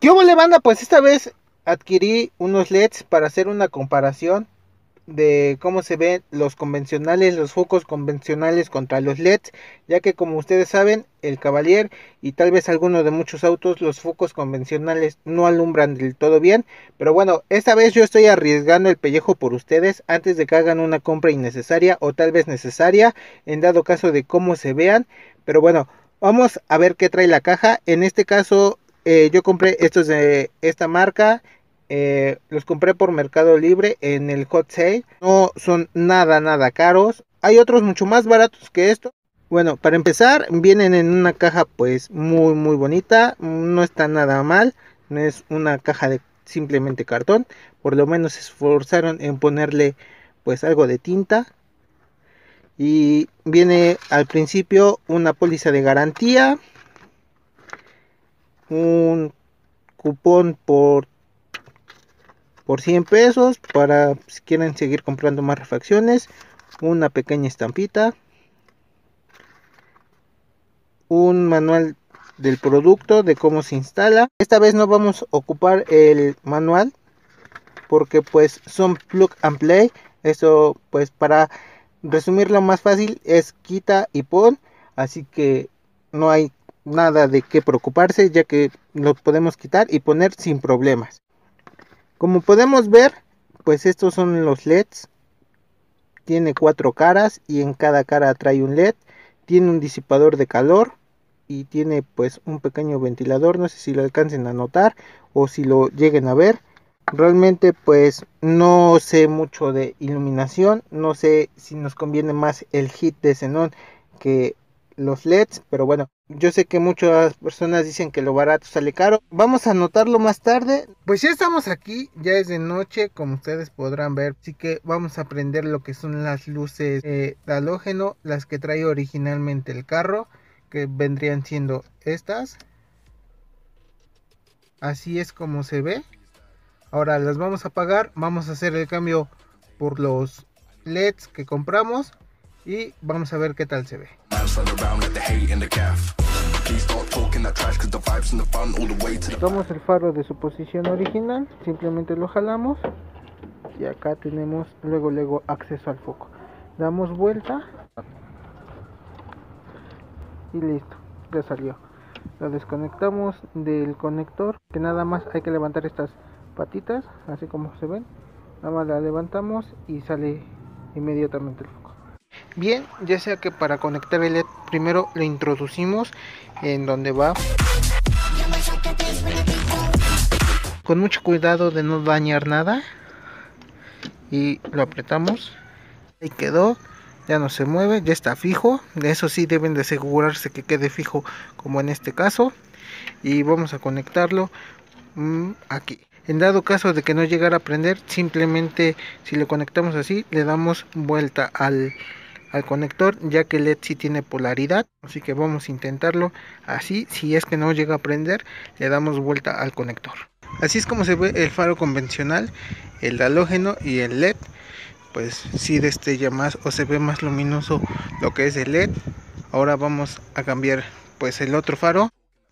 ¿Qué hubo, banda? Pues esta vez adquirí unos LEDs para hacer una comparación de cómo se ven los convencionales, los focos convencionales contra los LEDs, ya que como ustedes saben, el Cavalier y tal vez algunos de muchos autos, los focos convencionales no alumbran del todo bien. Pero bueno, esta vez yo estoy arriesgando el pellejo por ustedes antes de que hagan una compra innecesaria o tal vez necesaria, en dado caso de cómo se vean. Pero bueno, vamos a ver qué trae la caja. En este caso, yo compré estos de esta marca. Los compré por Mercado Libre en el hot sale. No son nada caros. Hay otros mucho más baratos que esto. Bueno, para empezar, vienen en una caja pues muy bonita. No está nada mal. No es una caja de simplemente cartón. Por lo menos se esforzaron en ponerle pues algo de tinta. Y viene al principio una póliza de garantía, un cupón por 100 pesos para si quieren seguir comprando más refacciones, una pequeña estampita, un manual del producto, de cómo se instala. Esta vez no vamos a ocupar el manual porque pues son plug and play. Eso pues para resumirlo más fácil es quita y pon, así que no hay nada de qué preocuparse, ya que lo podemos quitar y poner sin problemas. Como podemos ver, pues estos son los LEDs. Tiene 4 caras y en cada cara trae un LED. Tiene un disipador de calor y tiene pues un pequeño ventilador. No sé si lo alcancen a notar o si lo lleguen a ver. Realmente pues no sé mucho de iluminación. No sé si nos conviene más el hit de xenón que los LEDs, pero bueno, yo sé que muchas personas dicen que lo barato sale caro. Vamos a anotarlo más tarde. Pues ya estamos aquí, ya es de noche, como ustedes podrán ver, así que vamos a prender lo que son las luces de halógeno, las que trae originalmente el carro, que vendrían siendo estas. Así es como se ve. Ahora las vamos a apagar, vamos a hacer el cambio por los LEDs que compramos y vamos a ver qué tal se ve. Tomamos el faro de su posición original, simplemente lo jalamos y acá tenemos luego acceso al foco. Damos vuelta y listo, ya salió. Lo desconectamos del conector, que nada más hay que levantar estas patitas, así como se ven. Nada más la levantamos y sale inmediatamente el foco. Bien, ya sea que para conectar el LED primero lo introducimos en donde va, con mucho cuidado de no dañar nada, y lo apretamos. Ahí quedó, ya no se mueve, ya está fijo. De eso sí deben de asegurarse que quede fijo, como en este caso. Y vamos a conectarlo aquí. En dado caso de que no llegara a prender, simplemente si lo conectamos así, le damos vuelta al conector, ya que el LED sí tiene polaridad. Así que vamos a intentarlo así. Si es que no llega a prender, le damos vuelta al conector. Así es como se ve el faro convencional, el de halógeno y el LED. Pues sí destella más o se ve más luminoso lo que es el LED. Ahora vamos a cambiar pues el otro faro.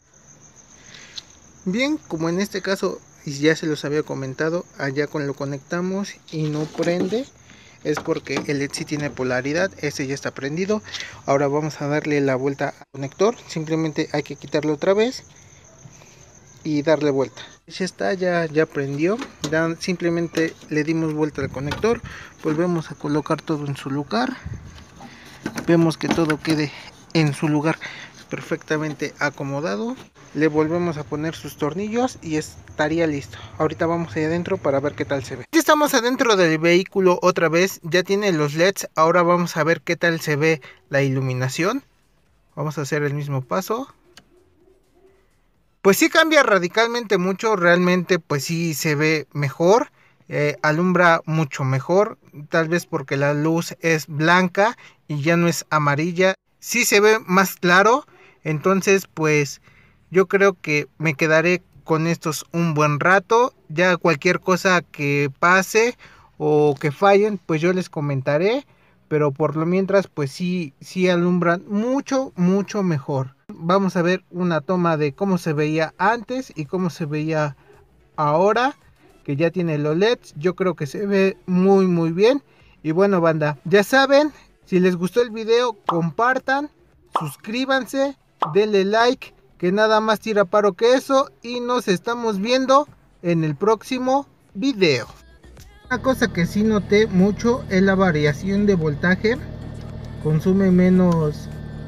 Bien, como en este caso ya se los había comentado, allá cuando lo conectamos y no prende, es porque el LED sí tiene polaridad. Este ya está prendido. Ahora vamos a darle la vuelta al conector. Simplemente hay que quitarlo otra vez y darle vuelta. Ya está, ya prendió. Simplemente le dimos vuelta al conector. Volvemos a colocar todo en su lugar. Vemos que todo quede en su lugar perfectamente acomodado. Le volvemos a poner sus tornillos y estaría listo. Ahorita vamos ahí adentro para ver qué tal se ve. Ya estamos adentro del vehículo otra vez. Ya tiene los LEDs. Ahora vamos a ver qué tal se ve la iluminación. Vamos a hacer el mismo paso. Pues sí cambia radicalmente mucho. Realmente pues sí se ve mejor. Alumbra mucho mejor. Tal vez porque la luz es blanca y ya no es amarilla. Sí se ve más claro. Entonces pues yo creo que me quedaré con estos un buen rato. Ya cualquier cosa que pase o que fallen, pues yo les comentaré. Pero por lo mientras, pues sí alumbran mucho mejor. Vamos a ver una toma de cómo se veía antes y cómo se veía ahora que ya tiene los LEDs. Yo creo que se ve muy bien. Y bueno, banda, ya saben, si les gustó el video, compartan, suscríbanse, denle like, que nada más tira paro que eso. Y nos estamos viendo en el próximo video. Una cosa que sí noté mucho es la variación de voltaje. Consume menos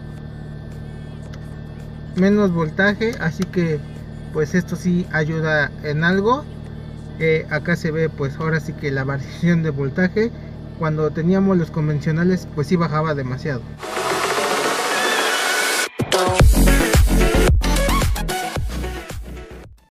voltaje, así que pues esto sí ayuda en algo. Acá se ve pues ahora sí que la variación de voltaje. Cuando teníamos los convencionales pues sí bajaba demasiado.